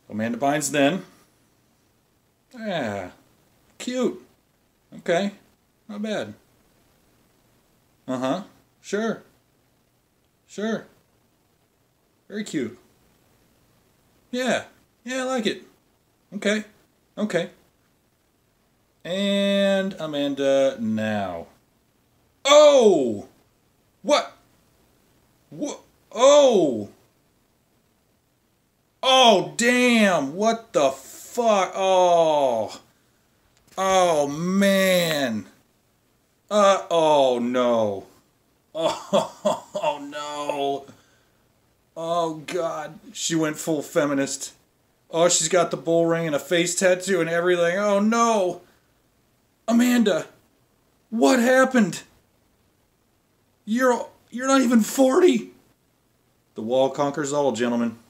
Amanda Bynes then. Yeah. Cute. Okay. Not bad. Uh-huh. Sure. Sure. Very cute. Yeah. Yeah, I like it. Okay. Okay. And Amanda now. Oh! What? What? Oh! Oh, damn! What the fuck? Oh! Oh, man! Oh, no. Oh, oh, no. Oh, God. She went full feminist. Oh, she's got the bull ring and a face tattoo and everything. Oh, no. Amanda, what happened? You're not even 40. The wall conquers all, gentlemen.